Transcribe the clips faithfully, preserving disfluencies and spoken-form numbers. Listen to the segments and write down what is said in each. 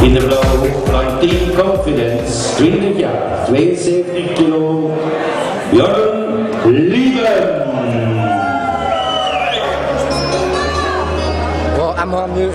In de blauwe van Team Confidence, twintig jaar, tweeënzeventig kilo, Jordan Lieben. Wow, I'm on nu.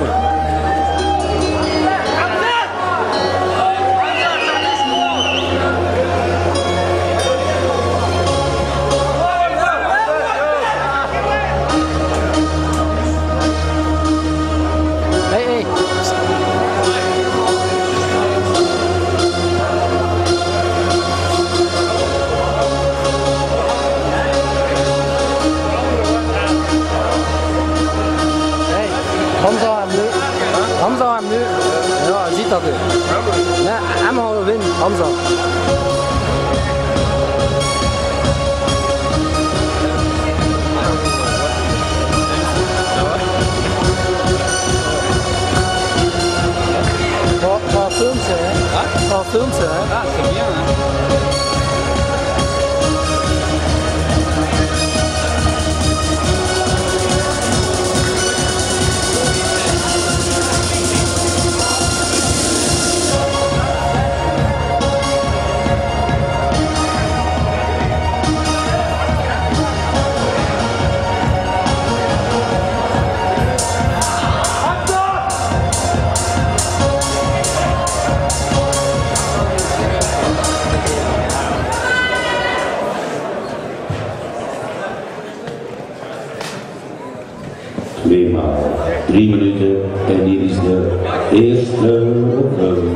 Hamza hem nu. Hamza hem nu. Ja, ziet dat u. Nee, hem gaan we winnen, Hamza. Wat filmt ze, hè? Wat filmt ze, hè? Ja, c'est bien, hè? Tweemaal drie minuten en hier is de eerste goal.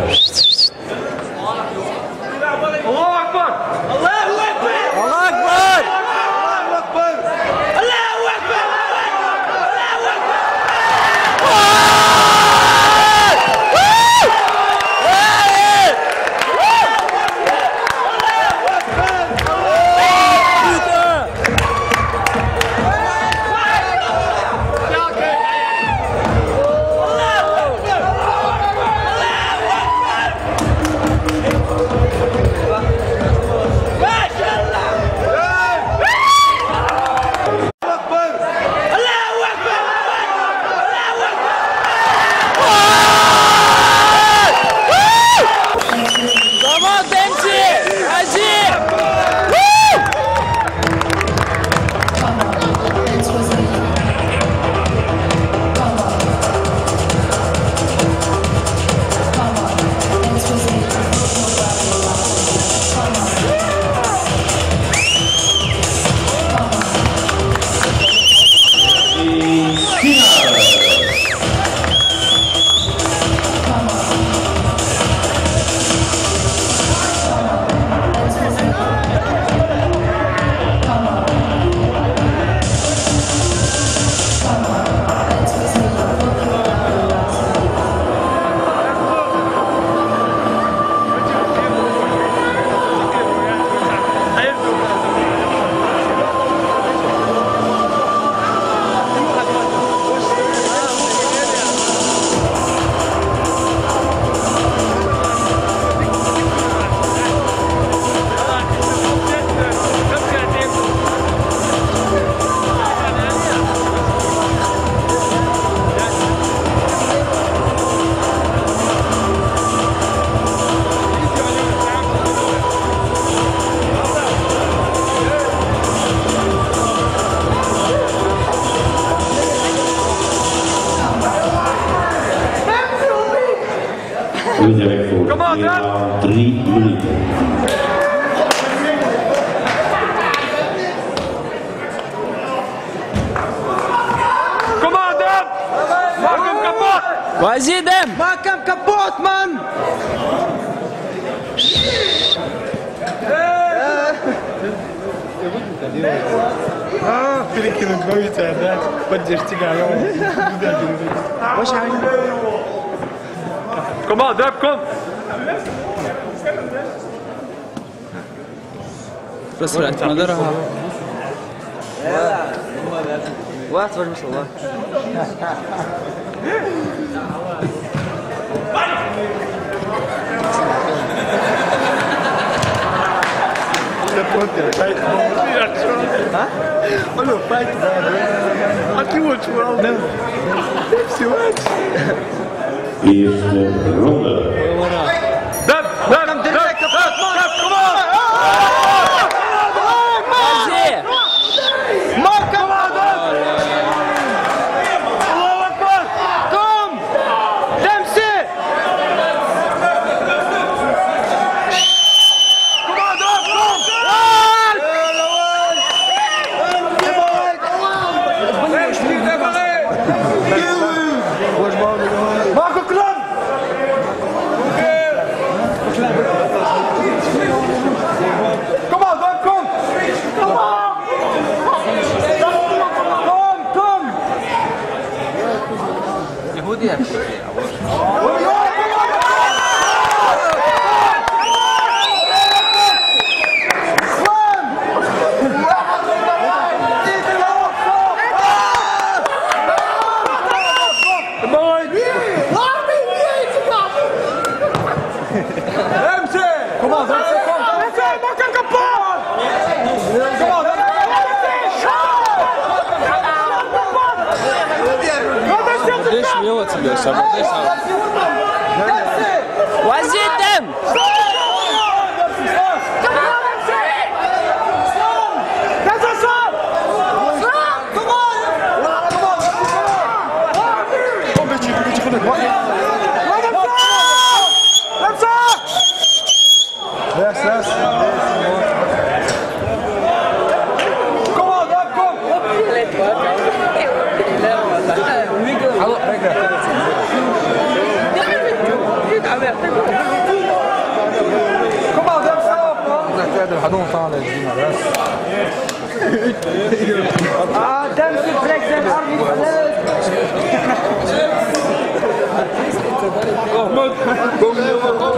Direct voor tweemaal drie minuten. Kom aan, Dan! Maak hem kapot! Waar is hij, Dan? Maak hem kapot, man! Ah, fica no gol e tá, né? Pode esticar, Kom aan, Deb, kom! بس رأيت مدرها واحد ما شاء الله. Olha o pai que vai. Aqui o último. Não. Deve ser o antes. eerste ronde. وزيدهم Yes, yes. Kom on, dan kom! Hallo, kijk daar. Kom on, dan stop, man! Dat gaat ontstaan, dat is niet meer. Ah, Dempsey trekt zijn arm niet vanuit. Oh, man. Kom, kom.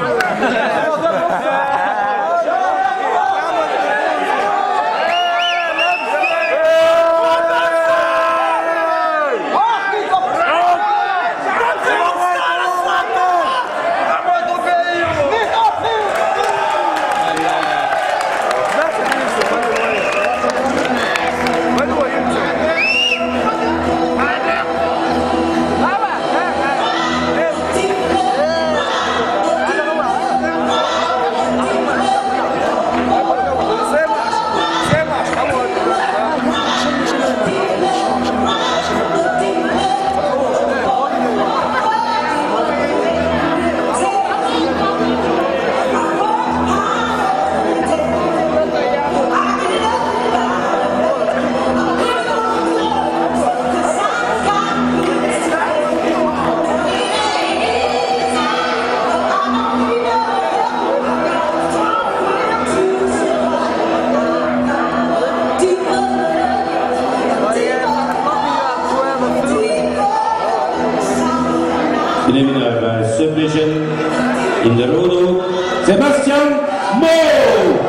De winnaar bij Submission in de rode hoek, Sebastian Mo!